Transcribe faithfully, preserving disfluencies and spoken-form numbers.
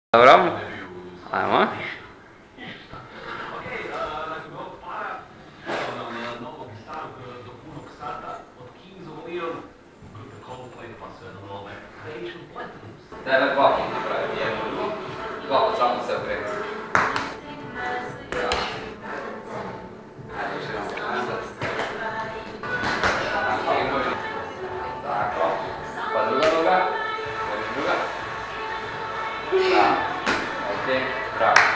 Dobro? Ajmo. Daj me dva puta napraviti, jedno drugo. Dva puta samo se okrenuti. Tako. Pa druga noga. Druga. Da. Ok. Bravo.